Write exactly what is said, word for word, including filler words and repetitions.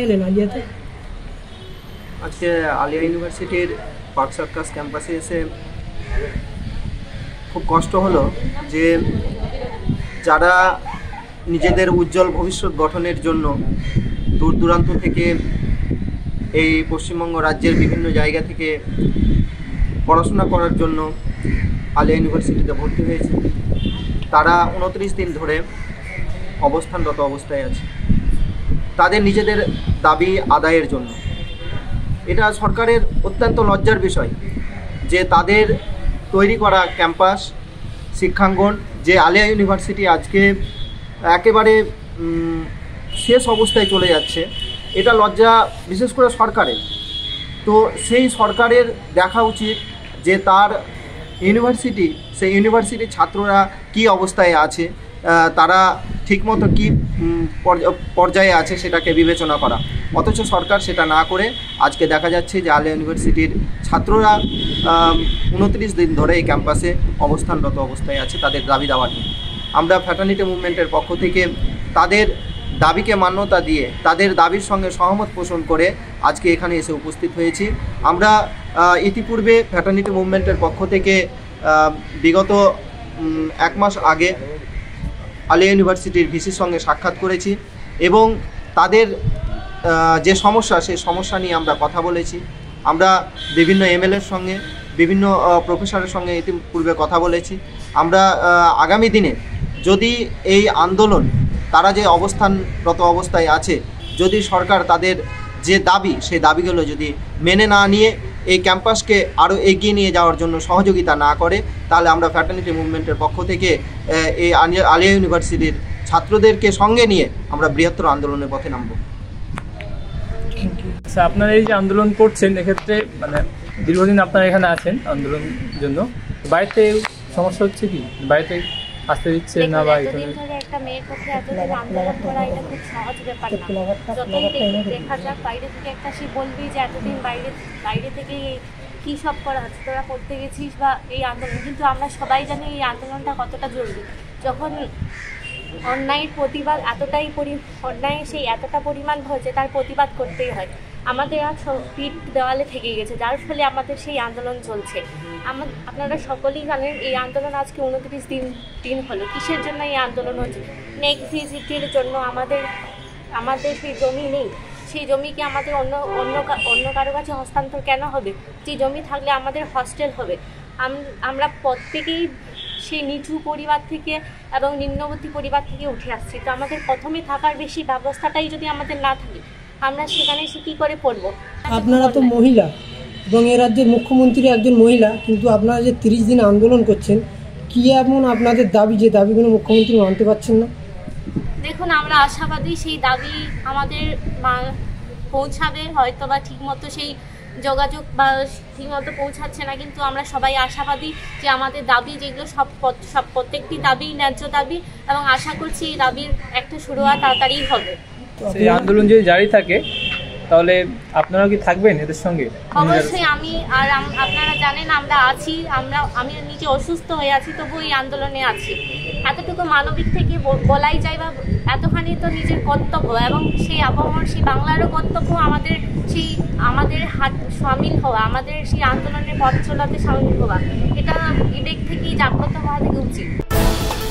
এলেন আলিয়াতে? আজকে আলিয়া ইউনিভার্সিটির পার্ক সার্কাস ক্যাম্পাসে এসে খুব কষ্ট হলো যে যারা নিজেদের উজ্জ্বল ভবিষ্যৎ গঠনের জন্য দূর দূরান্ত থেকে এই পশ্চিমবঙ্গ রাজ্যের বিভিন্ন জায়গা থেকে পড়াশোনা করার জন্য আলিয়া ইউনিভার্সিটিতে ভর্তি হয়েছে, তারা উনত্রিশ দিন ধরে অবস্থানরত অবস্থায় আছে তাদের নিজেদের দাবি আদায়ের জন্য। এটা সরকারের অত্যন্ত লজ্জার বিষয় যে তাদের তৈরি করা ক্যাম্পাস শিক্ষাঙ্গন যে আলিয়া ইউনিভার্সিটি আজকে একেবারে শেষ অবস্থায় চলে যাচ্ছে, এটা লজ্জা বিশেষ করে সরকারের। তো সেই সরকারের দেখা উচিত যে তার ইউনিভার্সিটি, সেই ইউনিভার্সিটির ছাত্ররা কি অবস্থায় আছে, তারা ঠিকমতো কী পর্যায়ে আছে সেটাকে বিবেচনা করা। অথচ সরকার সেটা না করে আজকে দেখা যাচ্ছে যে আলিয়া ইউনিভার্সিটির ছাত্ররা উনত্রিশ দিন ধরে এই ক্যাম্পাসে অবস্থানরত অবস্থায় আছে তাদের দাবি দাওয়া নিয়ে। আমরা ফ্র্যাটার্নিটি মুভমেন্টের পক্ষ থেকে তাদের দাবিকে মান্যতা দিয়ে তাদের দাবির সঙ্গে সহমত পোষণ করে আজকে এখানে এসে উপস্থিত হয়েছি। আমরা ইতিপূর্বে ফ্র্যাটার্নিটি মুভমেন্টের পক্ষ থেকে বিগত এক মাস আগে আলিয়া ইউনিভার্সিটির ভিসির সঙ্গে সাক্ষাৎ করেছি এবং তাদের যে সমস্যা সেই সমস্যা নিয়ে আমরা কথা বলেছি। আমরা বিভিন্ন এমএলএর সঙ্গে বিভিন্ন প্রফেসরের সঙ্গে ইতিপূর্বে কথা বলেছি। আমরা আগামী দিনে যদি এই আন্দোলন তারা যে অবস্থানরত অবস্থায় আছে, যদি সরকার তাদের যে দাবি সেই দাবিগুলো যদি মেনে না নিয়ে এই ক্যাম্পাসকে আরও এগিয়ে নিয়ে যাওয়ার জন্য সহযোগিতা না করে, তাহলে আমরা ফ্র্যাটার্নিটি মুভমেন্টের পক্ষ থেকে এই আলিয়া ইউনিভার্সিটির ছাত্রদেরকে সঙ্গে নিয়ে আমরা বৃহত্তর আন্দোলনের পথে নামব। আচ্ছা, আপনারা এই যে আন্দোলন করছেন এক্ষেত্রে মানে দীর্ঘদিন আপনারা এখানে আছেন আন্দোলনের জন্য, বাড়িতে সমস্যা হচ্ছে কি? বাড়িতে আসতে দিচ্ছে না? বা একটা মেয়ের পক্ষে এতদিন আন্দোলন করা এটা খুব সহজ ব্যাপার না। যতই দেখা যাক বাইরে থেকে একটা সে বলবি যে এতদিন বাইরে বাইরে থেকে কী সব করা হচ্ছে, তোরা করতে গেছিস বা এই আন্দোলন, কিন্তু আমরা সবাই জানি এই আন্দোলনটা কতটা জরুরি। যখন অন্যায়ের প্রতিবাদ এতটাই পরি অন্যায় সেই এতটা পরিমাণ হয়েছে তার প্রতিবাদ করতেই হয়। আমাদের আজ পিঠ দেওয়ালে থেকে গেছে, যার ফলে আমাদের সেই আন্দোলন চলছে। আমার আপনারা সকলেই জানেন এই আন্দোলন আজকে উনত্রিশ দিন দিন হলো। কিসের জন্য এই আন্দোলন হচ্ছে? নেক্সট ভিজিটের জন্য। আমাদের আমাদের সেই জমি নেই, সেই জমিকে আমাদের অন্য অন্য অন্য কারো কাছে হস্তান্তর কেন হবে? যে জমি থাকলে আমাদের হস্টেল হবে। আমরা প্রত্যেকেই সেই নিচু পরিবার থেকে এবং নিম্নবর্তী পরিবার থেকে উঠে আসছি। তো আমাদের প্রথমে থাকার বেশি ব্যবস্থাটাই যদি আমাদের না থাকে, আমরা সেখানে সে কী করে পড়বো? আপনারা তো মহিলা এবং এ রাজ্যের মুখ্যমন্ত্রী একজন মহিলা, কিন্তু আপনারা যে তিরিশ দিন আন্দোলন করছেন, কী এমন আপনাদের দাবি যে দাবিগুলো মুখ্যমন্ত্রী মানতে পারছেন না? দেখুন, আমরা আশাবাদী সেই দাবি আমাদের পৌঁছাবে, হয়তো বা ঠিকমতো সেই যোগাযোগ বা ঠিকমতো পৌঁছাচ্ছে না, কিন্তু আমরা সবাই আশাবাদী যে আমাদের দাবি যেগুলো সব সব প্রত্যেকটি দাবি ন্যায্য দাবি, এবং আশা করছি এই দাবির একটা শুরুয়াত তাড়াতাড়ি হবে। এই আন্দোলন যদি জারি থাকে তাহলে আপনারা কি থাকবেন এদের সঙ্গে? অবশ্যই। আমি আর আপনারা জানেন আমরা আছি, আমরা আমি নিজে অসুস্থ হয়ে আছি, তবু এই আন্দোলনে আছি। এতটুকু মানবিক থেকে বলাই যায় বা এতখানি তো নিজের কর্তব্য, এবং সেই আবহাওয়ার সেই বাংলারও কর্তব্য আমাদের সেই আমাদের হাত সামিল হওয়া, আমাদের সেই আন্দোলনের পথ চলাতে সামিল হওয়া, এটা বিবেক থেকেই জাগ্রত হওয়া থেকে উচিত।